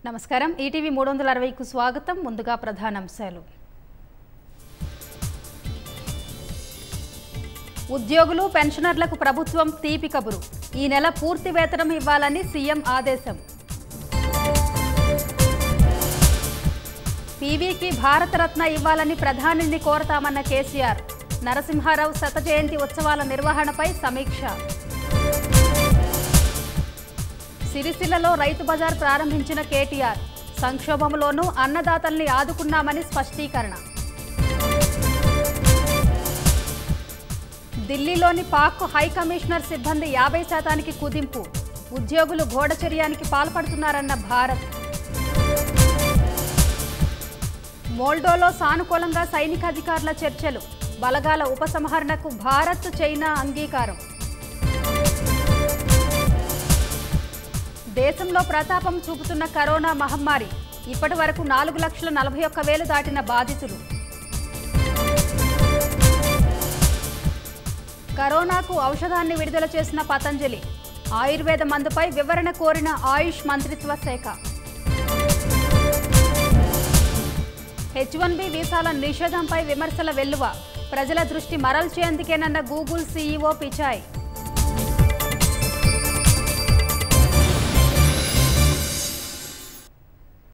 నమస్కారం ఈటీవీ 360కు స్వాగతం. ముందుగా ప్రధానాంశాలు. ఉద్యోగులు పెన్షనర్లకు ప్రభుత్వం తీపి కబురు. ఈ నెల పూర్తి వేతనం ఇవ్వాలని సీఎం ఆదేశం. పీవీకి భారతరత్న ఇవ్వాలని ప్రధానిని కోరతామన్న కేసీఆర్. నరసింహారావు శత జయంతి ఉత్సవాల నిర్వహణపై సమీక్ష. సిరిసిల్లలో రైతు బజార్ ప్రారంభించిన కేటీఆర్. సంక్షోభంలోనూ అన్నదాతల్ని ఆదుకున్నామని స్పష్టీకరణ. ఢిల్లీలోని పాక్ హై కమిషనర్ సిబ్బంది 50% కుదింపు. ఉద్యోగులు గూఢచర్యానికి పాల్పడుతున్నారన్న భారత్. మోల్డోలో సానుకూలంగా సైనికాధికారుల చర్చలు. బలగాల ఉపసంహరణకు భారత్, చైనా అంగీకారం. దేశంలో ప్రతాపం చూపుతున్న కరోనా మహమ్మారి. ఇప్పటి వరకు 4,41,000 దాటిన బాధితులు. కరోనాకు ఔషధాన్ని విడుదల చేసిన పతంజలి. ఆయుర్వేద మందుపై వివరణ కోరిన ఆయుష్ మంత్రిత్వ శాఖ. H1B వీసాల నిషేధంపై విమర్శల వెల్లువ. ప్రజల దృష్టి మరల్చేందుకేనన్న గూగుల్ సీఈఓ పిచాయ్.